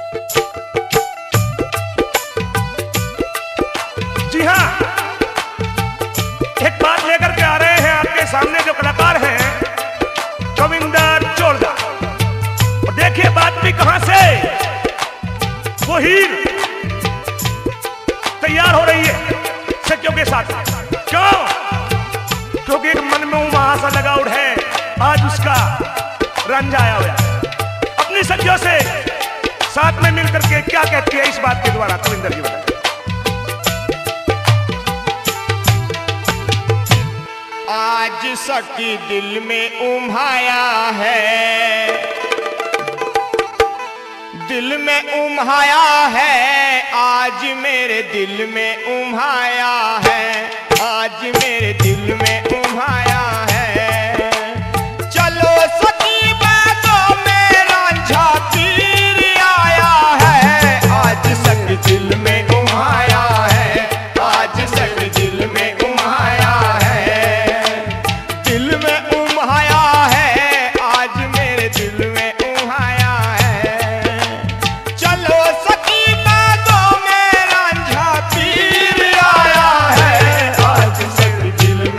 जी हाँ, एक बात लेकर के आ रहे हैं आपके सामने जो कलाकार हैं कविंदर चोरदा। और देखिए बात भी कहां से वो हीर तैयार हो रही है सखियों के साथ। क्यों? क्योंकि एक मन में वहां सा लगाव है, आज उसका रंज आया हुआ अपनी सखियों से साथ में मिलकर के क्या कहती है इस बात के द्वारा कविंदर जी बताइए। आज सखी दिल में उम्हाया है, दिल में उम्हाया है, आज मेरे दिल में उम्हाया है, आज मेरे दिल में उम्हाया है। चलो सखी बातों में रांझा तीर आया है, आज सखी दिल में उम्हाया है, आज सखी दिल में उम्हाया है, दिल में उम्हाया है, आज मेरे दिल में उम्हाया है। चलो सखी बातों में रांझा तीर आया है, आज सखी दिल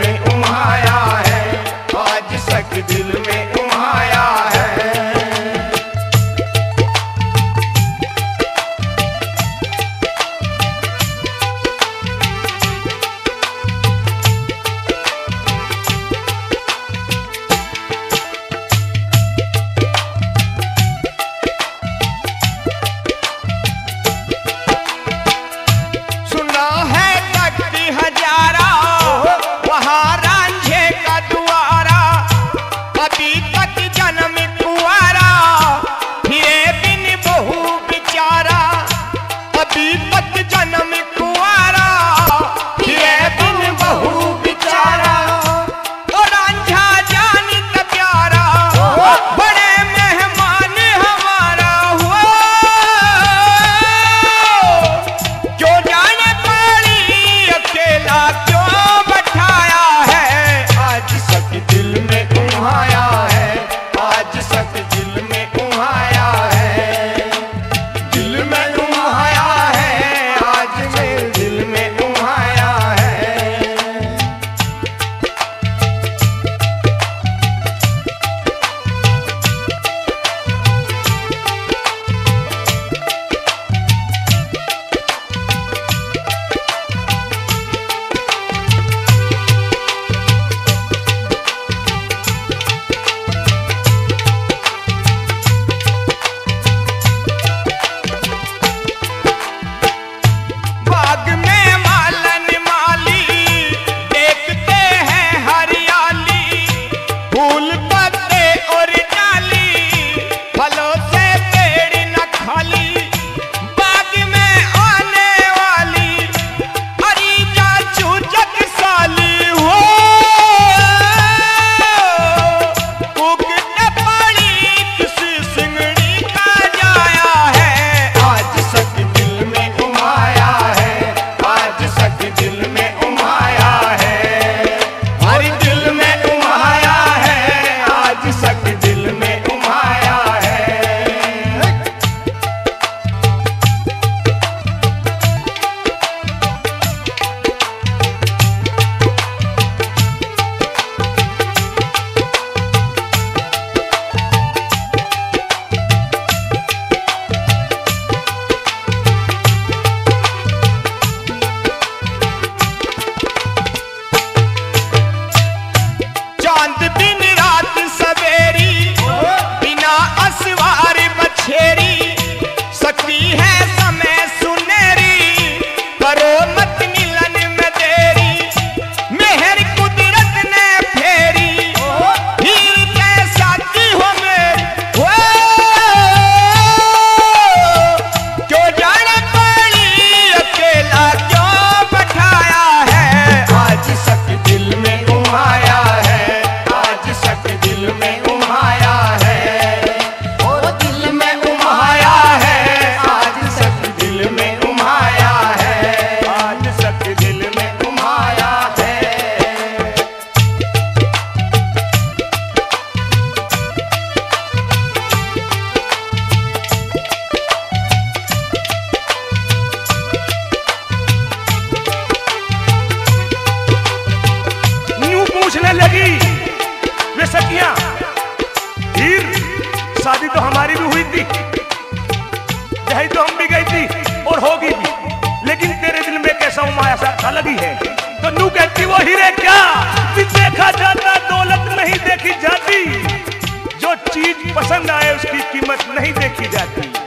चाहती है तो नू कहती वो हीरे क्या भी देखा जाता दौलत नहीं देखी जाती, जो चीज पसंद आए उसकी कीमत नहीं देखी जाती।